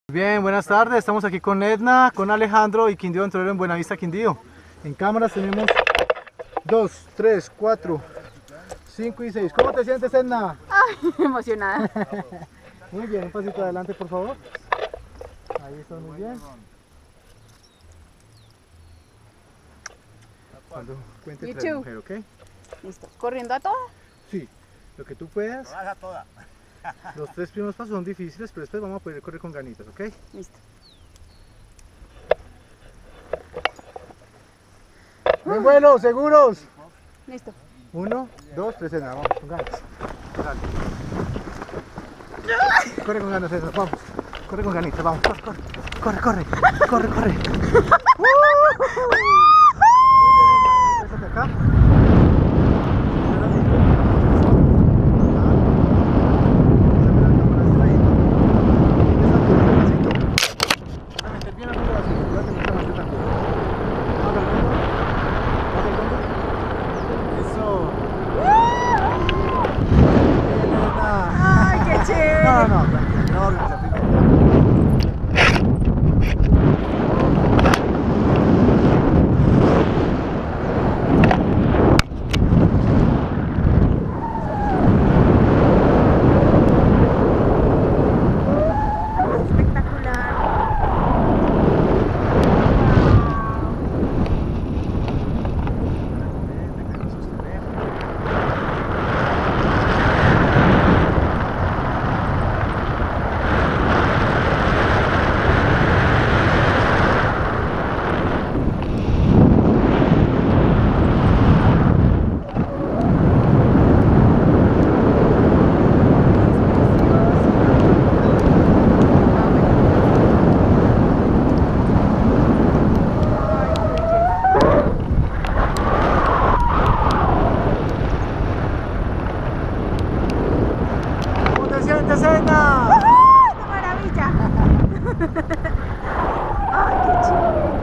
Bien, buenas tardes, estamos aquí con Edna, con Alejandro y Quindío Aventurero en Buenavista, Quindío. En cámaras tenemos 2, 3, 4, 5 y 6. ¿Cómo te sientes, Edna? Ay, emocionada. Muy bien, un pasito adelante, por favor. Ahí está, muy bien. Cuando cuente tres, mujer, ¿ok? Listo. ¿Corriendo a toda? Sí, lo que tú puedas. Baja toda. Los 3 primeros pasos son difíciles, pero después vamos a poder correr con ganitas, ¿ok? Listo. Buen vuelo, seguros. Listo. 1, 2, 3, Edna, vamos, con ganas. Dale. Corre con ganas, Edna, vamos. Corre con ganitas, vamos, corre, corre. Corre, corre, corre, corre. Pésate acá. ¡Ay, qué chévere! No, tranquilo, no organiza primero. ¿Cómo te sientes, Edna? ¡Qué maravilla! ¡Ay, qué chévere!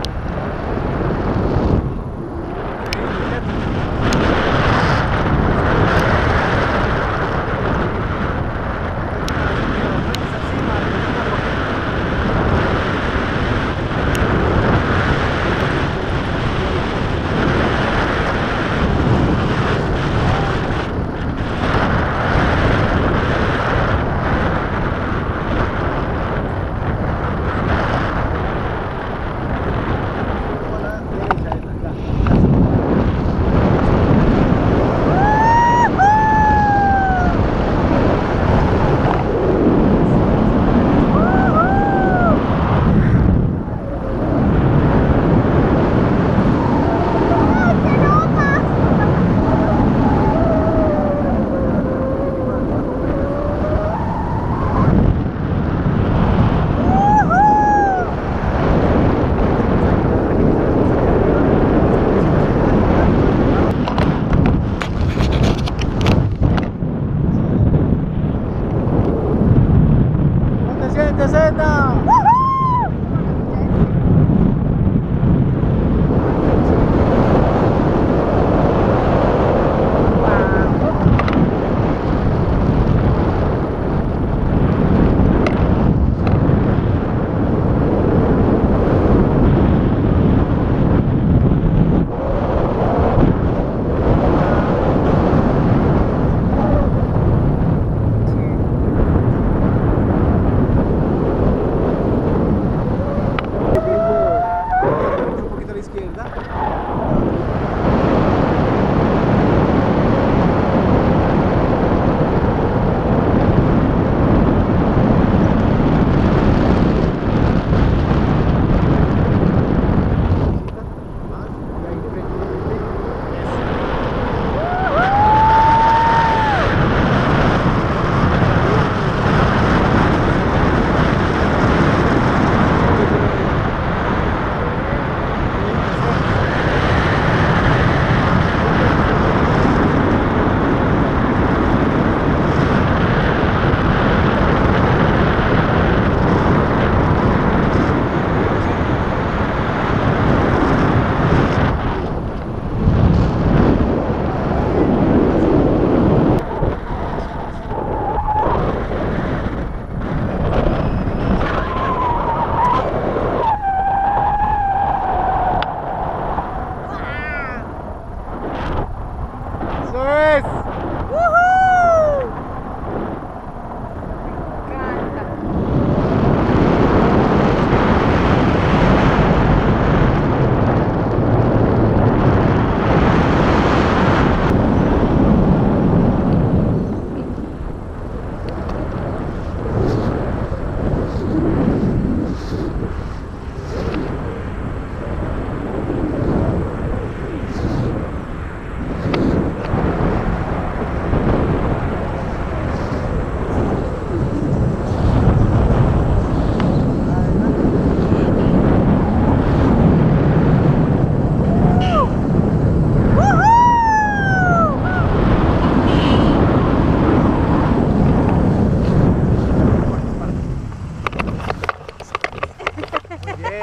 ¿Cómo te sientes, Edna?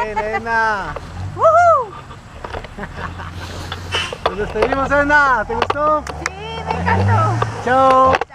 Bien, Edna. ¡Woohoo! Nos despedimos, Edna. ¿Te gustó? Sí, me encantó. Chao.